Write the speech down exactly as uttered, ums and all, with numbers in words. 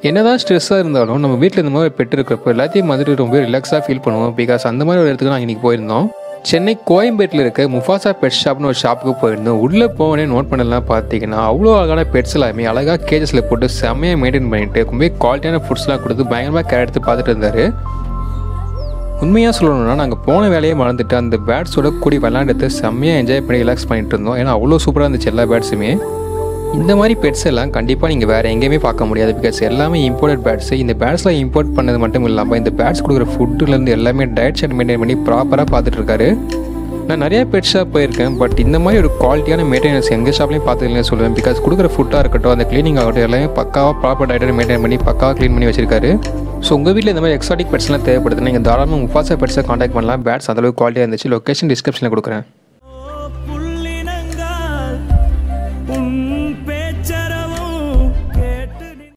என்னதான் ஸ்ட்ரெஸ்ஸாக இருந்தாலும் நம்ம வீட்டில் இந்த மாதிரி பெட் இருக்கிறப்போ எல்லாத்தையும் மாதிரி ரொம்ப ரிலாக்ஸாக ஃபீல் பண்ணுவோம். பிகாஸ் அந்த மாதிரி ஒரு இடத்துக்கு நாங்கள் இன்றைக்கி போயிருந்தோம். சென்னை கோயம்பேட்டில் இருக்க முஃபாசா பெட் ஷாப்னு ஒரு ஷாப்புக்கு போயிருந்தோம். உள்ளே போனே நோட் பண்ணலாம் பார்த்தீங்கன்னா அவ்வளோ அழகான பெட்ஸ் எல்லாமே அழகாக கேஜஸில் போட்டு செம்மையாக மெயின்டைன் பண்ணிட்டு ரொம்ப குவாலிட்டியான ஃபுட்ஸ்லாம் கொடுத்து பயங்கரமாக கேர் எடுத்து பார்த்துட்டு இருந்தார். உண்மையாக சொல்லணும்னா நாங்கள் போன வேலையே மறந்துட்டு அந்த பேட்ஸோட கூடி விளாண்டுட்டு செம்மையாக என்ஜாய் பண்ணி ரிலாக்ஸ் பண்ணிட்டு இருந்தோம். ஏன்னா அவ்வளோ சூப்பராக இருந்துச்சு எல்லா பேட்ஸுமே. இந்த மாதிரி பெட்ஸ் எல்லாம் கண்டிப்பாக நீங்கள் வேறு எங்கேயுமே பார்க்க முடியாது. பிகாஸ் எல்லாமே இம்போர்ட்டட் பேட்ஸு. இந்த பேட்ஸ்லாம் இம்போர்ட் பண்ணது மட்டும் இல்லாமல் இந்த பேட்ஸ் கொடுக்குற ஃபுட்டுலேருந்து எல்லாமே டயட் ஷார்ட் மெயின்டைன் பண்ணி ப்ராப்பராக பார்த்துட்டு இருக்காரு. நான் நிறையா பெட் ஷாப் போயிருக்கேன். பட் இந்த மாதிரி ஒரு குவாலிட்டியான மெயின்டெனன்ஸ் எங்கள் ஷாப்லேயும் பார்த்ததுன்னு சொல்லுவேன். பிகாஸ் கொடுக்குற ஃபுட்டாக இருக்கட்டும், அந்த க்ளீனிங் ஆகட்டும், எல்லாமே பக்காவாக ப்ராப்பர் டயட்டை மெயின்டைன் பண்ணி பக்காவாக க்ளீன் பண்ணி வச்சிருக்காரு. ஸோ உங்கள் வீட்டில் இந்த மாதிரி எக்ஸாட்டிக் பெட்ஸ்லாம் தேவைப்படுது, நீங்கள் தாராளமாக முஃபாசா பெட்ஸை காண்டாக்ட் பண்ணலாம். பேட்ஸ் அந்தளவுக்கு குவாலிட்டியாக இருந்துச்சு. லொக்கேஷன் டிஸ்கிரிப்ஷனில் கொடுக்குறேன்.